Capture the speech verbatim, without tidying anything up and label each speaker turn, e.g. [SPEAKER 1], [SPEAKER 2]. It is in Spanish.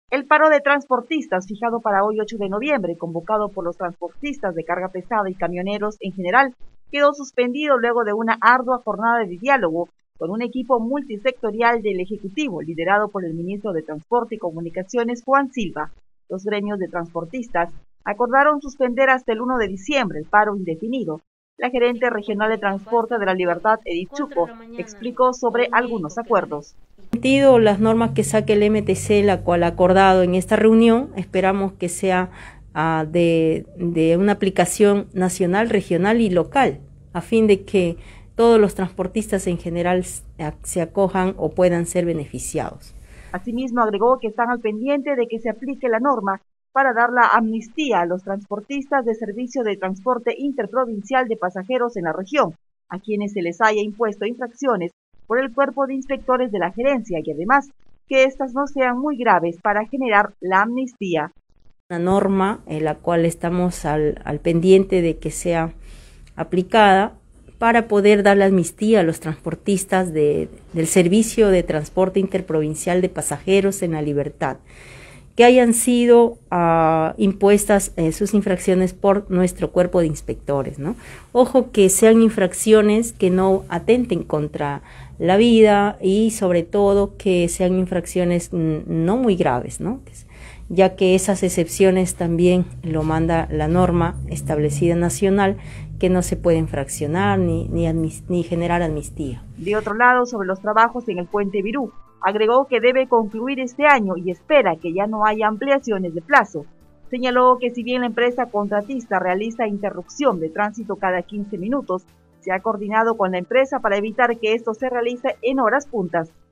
[SPEAKER 1] El paro de transportistas fijado para hoy ocho de noviembre, convocado por los transportistas de carga pesada y camioneros en general, quedó suspendido luego de una ardua jornada de diálogo con un equipo multisectorial del Ejecutivo, liderado por el ministro de Transporte y Comunicaciones, Juan Silva. Los gremios de transportistas acordaron suspender hasta el uno de diciembre el paro indefinido. La gerente regional de transporte de La Libertad, Edith Chuco, explicó sobre algunos acuerdos.
[SPEAKER 2] Las normas que saque el M T C, la cual ha acordado en esta reunión, esperamos que sea uh, de, de una aplicación nacional, regional y local, a fin de que todos los transportistas en general se acojan o puedan ser beneficiados.
[SPEAKER 1] Asimismo, agregó que están al pendiente de que se aplique la norma para dar la amnistía a los transportistas de servicio de transporte interprovincial de pasajeros en la región, a quienes se les haya impuesto infracciones por el cuerpo de inspectores de la gerencia y además que éstas no sean muy graves para generar la amnistía.
[SPEAKER 2] Una norma en la cual estamos al, al pendiente de que sea aplicada para poder dar la amnistía a los transportistas de, del servicio de transporte interprovincial de pasajeros en La Libertad, que hayan sido uh, impuestas eh, sus infracciones por nuestro cuerpo de inspectores, ¿no? Ojo que sean infracciones que no atenten contra la vida y sobre todo que sean infracciones no muy graves, ¿no? Ya que esas excepciones también lo manda la norma establecida nacional, que no se pueden fraccionar ni, ni, ni generar amnistía.
[SPEAKER 1] De otro lado, sobre los trabajos en el puente Virú, agregó que debe concluir este año y espera que ya no haya ampliaciones de plazo. Señaló que si bien la empresa contratista realiza interrupción de tránsito cada quince minutos, se ha coordinado con la empresa para evitar que esto se realice en horas puntas.